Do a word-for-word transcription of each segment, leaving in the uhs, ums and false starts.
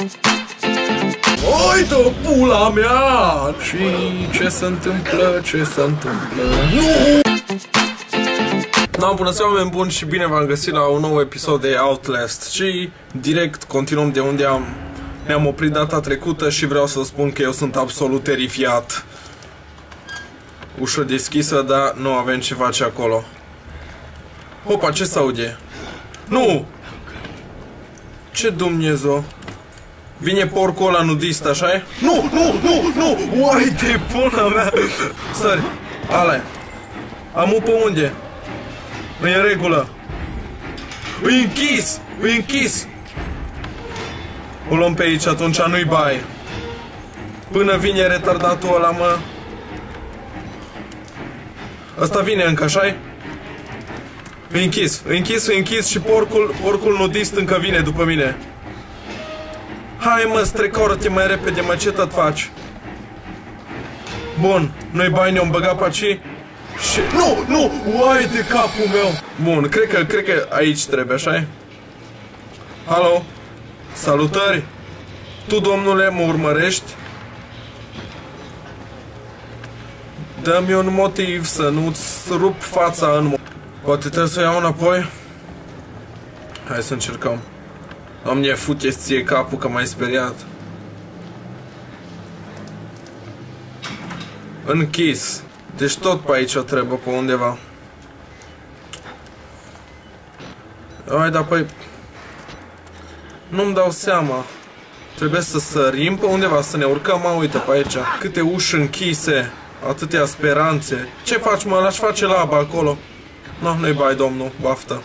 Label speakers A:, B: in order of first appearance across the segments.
A: Uite-o, pula mea! Și ce se întâmplă, ce se întâmplă? Nu! Da, bună seara, oameni buni, și bine v-am găsit la un nou episod de Outlast. Și direct continuăm de unde am ne-am oprit data trecută și vreau să spun că eu sunt absolut terifiat. Ușă deschisă, dar nu avem ce face acolo. Opa, ce s-aude? Nu! Ce Dumnezeu? Vine porcul ăla nudist, așa-i? Nu, nu, nu, nu! Uai de pula mea! Sări, ala-i. Amu pe unde? E în regulă. E închis! E închis! O luăm pe aici, atunci nu-i bai. Până vine retardatul ăla, mă. Ăsta vine încă, așa-i? E închis, e închis, e închis și porcul, porcul nudist încă vine după mine. Hai, mă, strecoră-te mai repede, mă, ce tot faci? Bun, nu-i bai, ne-om băgat pe aici. Și... Nu, nu, uai de capul meu. Bun, cred că, cred că aici trebuie, așa-i? Alo? Salutări! Tu, domnule, mă urmărești? Dă-mi un motiv să nu-ți rup fața în mo... Poate trebuie să o iau înapoi? Hai să încercăm. Doamne, fute-ți ție capul că m-ai speriat. Închis. Deci tot pe aici trebuie, pe undeva. Hai, dar păi... Nu-mi dau seama. Trebuie să sărim pe undeva, să ne urcăm, mă, uite pe aici. Câte uși închise, atâtea speranțe. Ce faci, mă? L-aș face laba acolo. Nu, nu-i bai, domnul, baftă.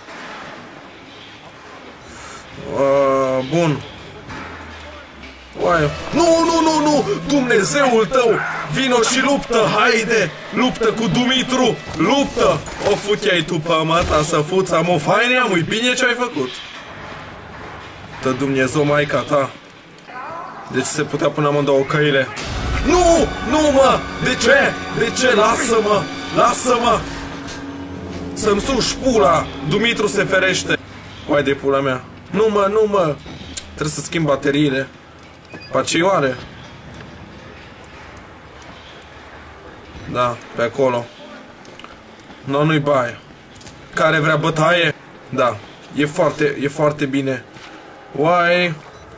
A: Uh, bun. Uai. Nu, nu, nu, nu! Dumnezeul tău! Vino și luptă, haide! Luptă cu Dumitru! Luptă! O futeai tu pe mata să fuți, am o faine, am ui bine ce ai făcut. Tă Dumnezeu, maica ta. Deci se putea pune amândouă căile. Nu! Nu, mă! De ce? De ce? Lasă-mă! Lasă-mă! Să-mi suși pula! Dumitru se ferește! Uai de pula mea! Nu, mă, nu, mă! Trebuie să schimb bateriile. Pacioare? Da, pe acolo. Nu, nu-i bai. Care vrea bătaie? Da, e foarte, e foarte bine. Uai!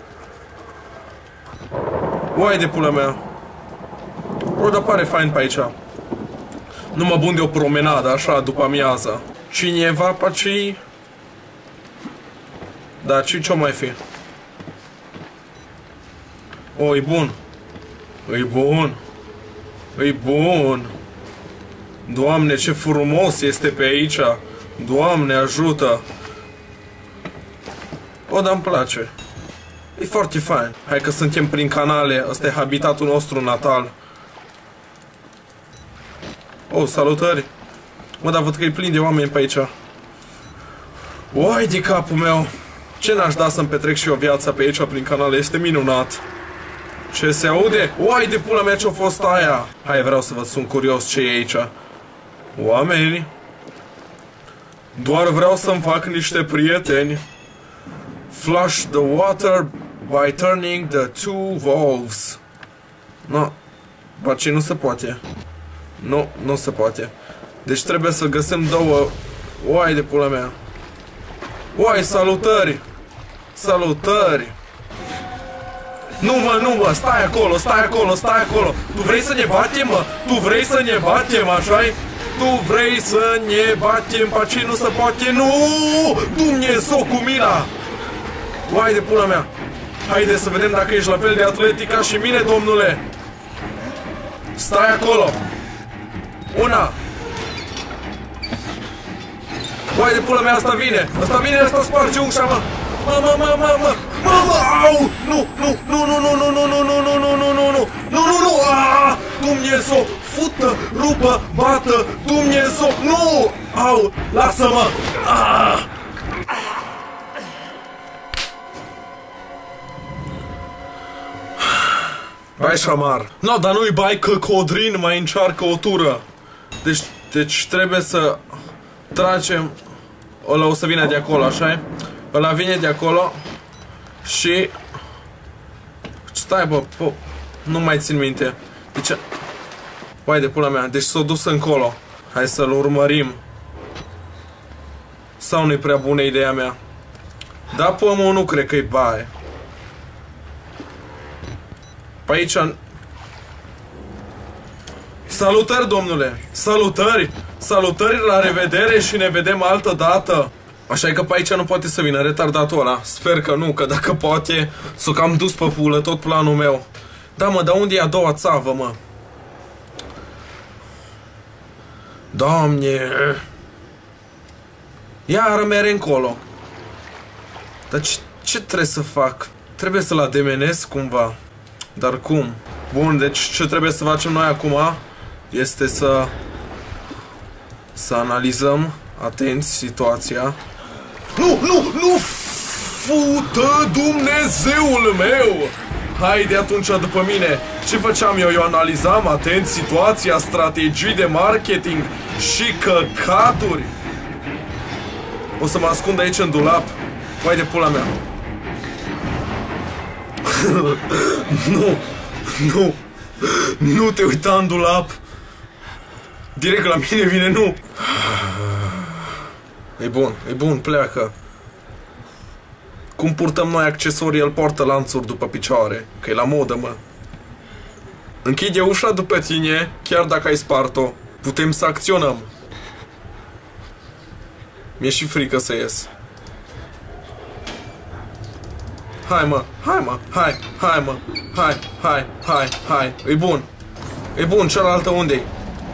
A: Uai de pula mea! O, dar pare fain pe aici. Nu mă bun de o promenadă, așa, după amiază. Cineva pe aici? Da, ce-o mai fi? O, e bun. E bun. E bun. Doamne, ce frumos este pe aici. Doamne, ajută. O, dar îmi place. E foarte fain. Hai că suntem prin canale. Ăsta e habitatul nostru natal. Oh, salutări. Mă, dar văd că e plin de oameni pe aici. Uai de capul meu. Ce n-aș da să-mi petrec și o viață pe aici prin canale. Este minunat. Ce se aude? Uai de pula mea, ce-a fost aia? Hai, vreau să văd, sunt curios ce e aici. Oameni. Doar vreau să-mi fac niște prieteni. Flush the water by turning the two valves. No. Baci nu se poate. Nu, nu se poate. Deci trebuie să găsim două. Uai de pula mea. Uai, salutări. Salutări. Nu, mă, nu, mă, stai acolo, stai acolo, stai acolo. Tu vrei să ne batem, mă? Tu vrei să ne batem, așa-i? Tu vrei să ne batem, paci nu se poate. Nu! Dumnezeu cu mila! Uai de pula mea! Haide să vedem dacă ești la fel de atletic ca și mine, domnule! Stai acolo! Una! Uai de pula mea, asta vine! Asta vine, asta sparge ușa, mă! Mă, mă, mă, mă, mă! Mă, mă, au! Nu, nu, nu, nu, nu, nu, nu, nu, nu, nu, nu, nu, nu, nu, nu, nu, aaa! Dumnezeu! Fută, rupă, bată! Dumnezeu! Nu! Au! Lasă-mă! Aaa! Bai șamar. No, dar nu-i bai că Codrin mai încearcă o tură. Deci, deci trebuie să tragem. Ăla o să vină de acolo, așa-i? Ăla vine de acolo. Și Stai, bă, po... Nu mai țin minte. Deci... Vai de pula mea, deci s-a dus încolo. Hai să-l urmărim. Sau nu-i prea bună ideea mea? Da, pomul nu cred că-i baie. Pe aici... Salutări, domnule! Salutări! Salutări, la revedere și ne vedem altă dată! Așa e că pe aici nu poate să vină retardatul ăla. Sper că nu, că dacă poate, s-o cam dus pe pulă tot planul meu. Da, mă, dar unde e a doua țavă, mă? Doamne! Iară mere încolo. Dar ce, ce trebuie să fac? Trebuie să-l ademenesc cumva. Dar cum? Bun, deci ce trebuie să facem noi acum este să să analizăm atent situația. Nu, nu, nu! Fută Dumnezeul meu! Haide atunci după mine. Ce făceam eu? Eu analizam atent situația, strategii de marketing și căcaturi. O să mă ascund aici în dulap. Vai de pula mea. Nu, nu, nu te uita în dulap. Direct la mine vine, nu. E bun, e bun, pleacă. Cum purtăm noi accesorii, el poartă lanțuri după picioare. Că e la modă, mă. Închide ușa după tine, chiar dacă ai spart-o. Putem să acționăm. Mi-e și frică să ies. Hai, mă, hai, mă, hai, hai, mă, hai, hai, hai, hai. E bun. E bun, cealaltă unde-i?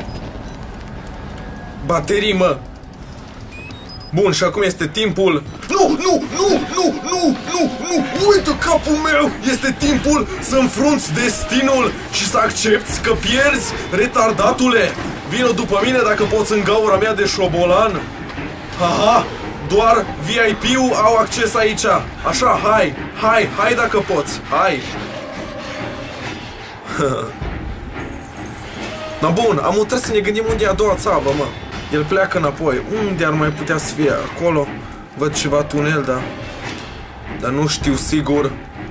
A: Baterii, mă. Bun, și acum este timpul. Nu, nu, nu, nu, nu, nu, nu, uită capul meu. Este timpul să înfrunți destinul și să accepti că pierzi, retardatule. Vino după mine dacă poți în gaura mea de șobolan. Aha, doar V I P-ul au acces aici. Așa, hai, hai, hai dacă poți, hai. Na bun, am trebuie să ne gândim unde e a doua țavă, mă. El pleacă înapoi. Unde ar mai putea să fie? Acolo. Văd ceva tunel, da. Dar nu știu sigur.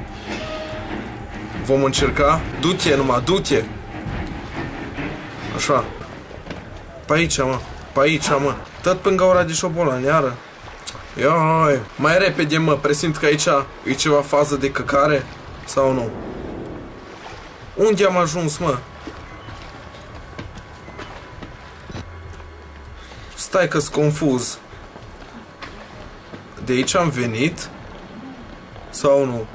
A: Vom încerca. Du-te numai, du-te. Așa. Pe aici, mă. Pe aici, mă. Tot pe gaura de șobolan, iară. Ioi. Mai repede, mă. Presimt că aici e ceva fază de căcare. Sau nu? Unde am ajuns, mă? Stai că-s confuz. De aici am venit? Sau nu?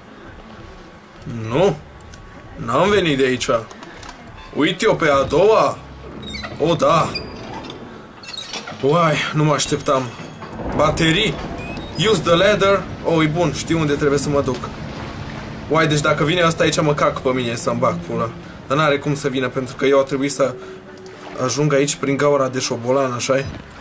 A: Nu? N-am venit de aici. Uite-o pe a doua. O, da. Uai, nu mă așteptam. Baterii. Use the ladder. Oh, e bun, știu unde trebuie să mă duc. Uai, deci dacă vine asta aici mă cac pe mine să-mi bag pula. Dar n-are cum să vină, pentru că eu a trebuit să ajung aici prin gaura de șobolan, așa-i?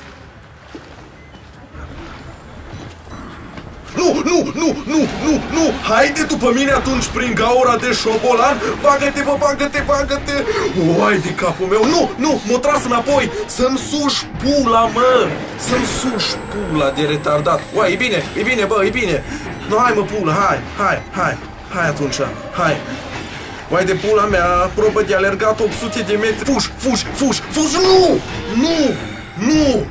A: Nu, nu, nu, nu, nu, nu! Haide după mine atunci prin gaura de șobolan! Bagă-te, bă, bagă-te, bagă-te! Uai de capul meu! Nu, nu, m-o tras înapoi! Să-mi suși pula, mă! Să-mi suși pula de retardat! Uai, e bine, e bine, bă, e bine! Nu, hai, mă, pula, hai, hai, hai! Hai atunci, hai! Uai de pula mea, probă de alergat opt sute de metri. Fugi, fugi, fugi, fugi, nu! Nu! Nu!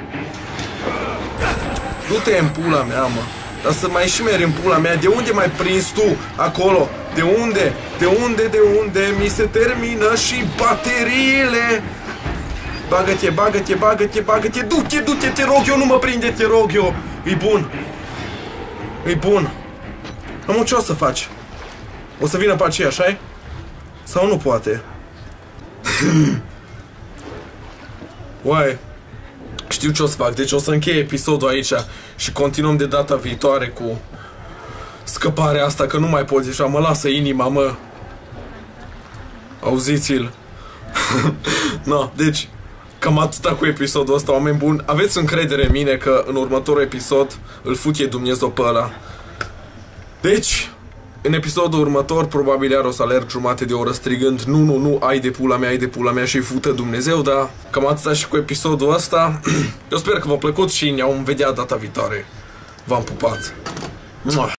A: Du-te în pula mea, mă. Dar să mai șmeri în pula mea. De unde m-ai prins tu acolo? De unde? De unde, de unde mi se termină și bateriile? Bagă-te, bagă-te, bagă-te, bagă-te. Du-te, du-te, te rog eu, nu mă prinde, te rog eu. E bun. E bun. Am ce o să faci? O să vină pe aceea, așa-i? Sau nu poate? Uai. Știu ce o să fac, deci o să închei episodul aici și continuăm de data viitoare cu scăparea asta, că nu mai pot, deja mă lasă inima, mă. Auziți-l. No, deci, cam atâta cu episodul ăsta, oameni buni. Aveți încredere în mine că în următorul episod îl futie Dumnezeu pe ăla. Deci, în episodul următor, probabil iar o să alerg jumate de oră strigând nu, nu, nu, ai de pula mea, ai de pula mea și-i fută Dumnezeu, dar cam atâta și cu episodul ăsta. Eu sper că v-a plăcut și ne-am vedea data viitoare. V-am pupat. Mua.